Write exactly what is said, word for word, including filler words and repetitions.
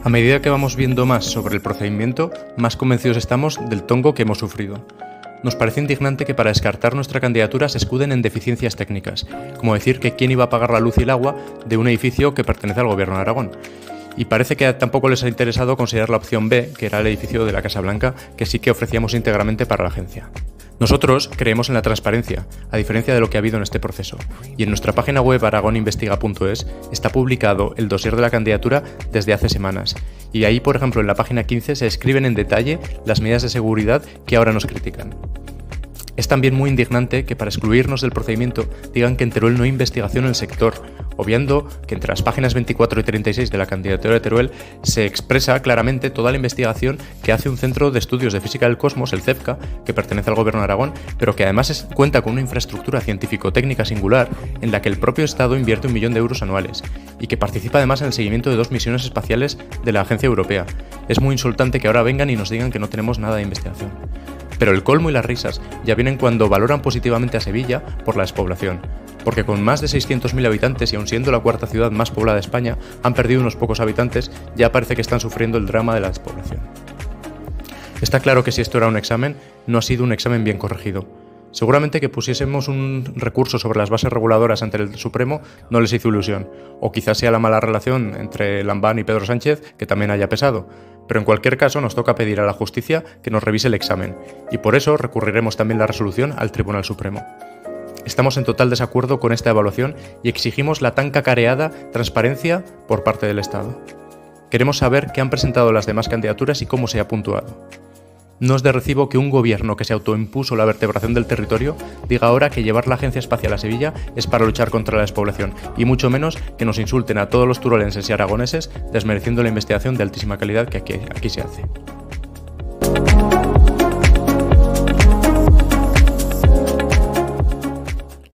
A medida que vamos viendo más sobre el procedimiento, más convencidos estamos del tongo que hemos sufrido. Nos parece indignante que para descartar nuestra candidatura se escuden en deficiencias técnicas, como decir que quién iba a pagar la luz y el agua de un edificio que pertenece al Gobierno de Aragón. Y parece que tampoco les ha interesado considerar la opción B, que era el edificio de la Casa Blanca, que sí que ofrecíamos íntegramente para la agencia. Nosotros creemos en la transparencia, a diferencia de lo que ha habido en este proceso, y en nuestra página web aragoninvestiga punto es está publicado el dossier de la candidatura desde hace semanas, y ahí, por ejemplo, en la página quince se describen en detalle las medidas de seguridad que ahora nos critican. Es también muy indignante que para excluirnos del procedimiento digan que en Teruel no hay investigación en el sector, obviando que entre las páginas veinticuatro y treinta y seis de la candidatura de Teruel se expresa claramente toda la investigación que hace un centro de estudios de física del cosmos, el CEFCA, que pertenece al Gobierno de Aragón, pero que además es, cuenta con una infraestructura científico-técnica singular en la que el propio Estado invierte un millón de euros anuales y que participa además en el seguimiento de dos misiones espaciales de la Agencia Europea. Es muy insultante que ahora vengan y nos digan que no tenemos nada de investigación. Pero el colmo y las risas ya vienen cuando valoran positivamente a Sevilla por la despoblación, porque con más de seiscientos mil habitantes y aun siendo la cuarta ciudad más poblada de España, han perdido unos pocos habitantes, ya parece que están sufriendo el drama de la despoblación. Está claro que si esto era un examen, no ha sido un examen bien corregido. Seguramente que pusiésemos un recurso sobre las bases reguladoras ante el Supremo no les hizo ilusión, o quizás sea la mala relación entre Lambán y Pedro Sánchez que también haya pesado. Pero en cualquier caso nos toca pedir a la justicia que nos revise el examen, y por eso recurriremos también la resolución al Tribunal Supremo. Estamos en total desacuerdo con esta evaluación y exigimos la tan cacareada transparencia por parte del Estado. Queremos saber qué han presentado las demás candidaturas y cómo se ha puntuado. No es de recibo que un gobierno que se autoimpuso la vertebración del territorio diga ahora que llevar la Agencia Espacial a Sevilla es para luchar contra la despoblación, y mucho menos que nos insulten a todos los turolenses y aragoneses desmereciendo la investigación de altísima calidad que aquí, aquí se hace.